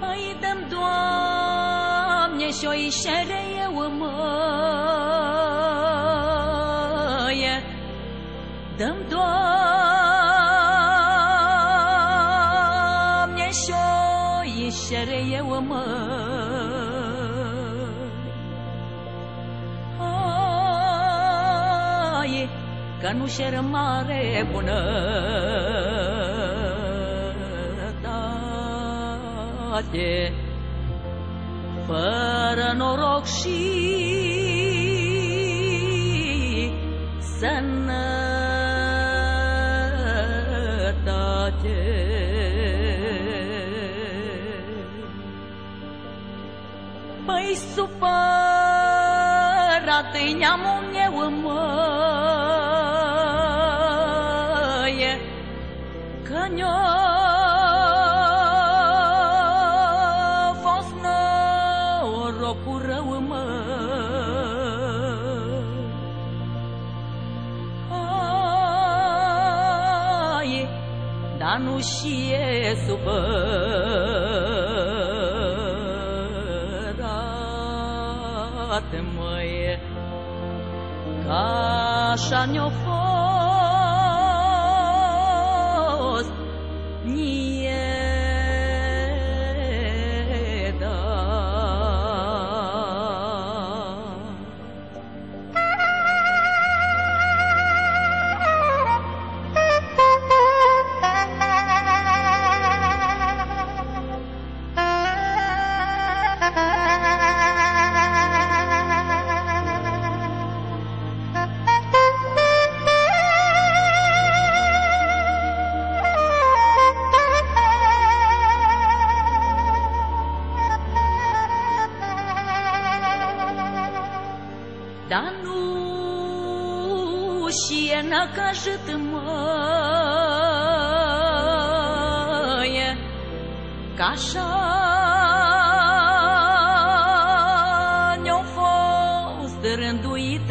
Păi dăm, Doamne, și o ișere eu măie. Dăm, Doamne, și o ișere eu măie. Că nu șeră mare bunătate, fără noroc și sănătate. Păi supărat-i neamul meu măie, că ne-a fost norocul rău măie. Dar nu și e supărat, măie, că așa ne-a fost nie dar nu și e năcăjit, măie, că așa ne-a fost rânduit,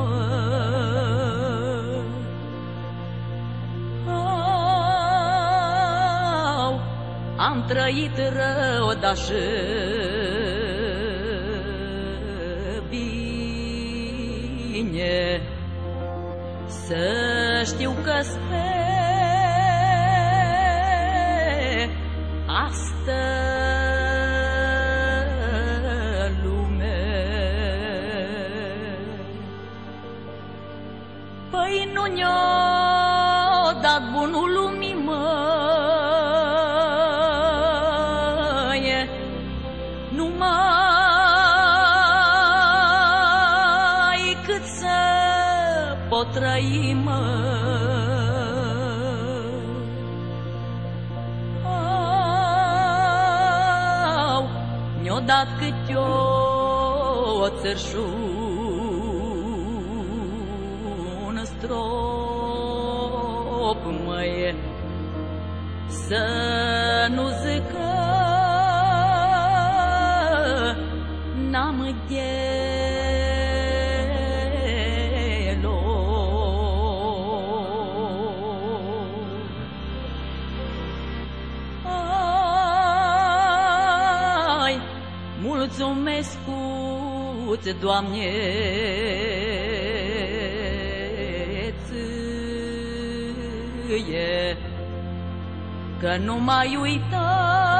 am trăit rău, dar și bine. Să știu că-s pe astă lume, păi nu ne-a dat bunul lumii, măie, numai cât să pot trăi, ne-a dat câte o țărșun strop, măie, să nu zic că n-am mulțumesc-ți, Doamne, ție, că nu m-ai uitat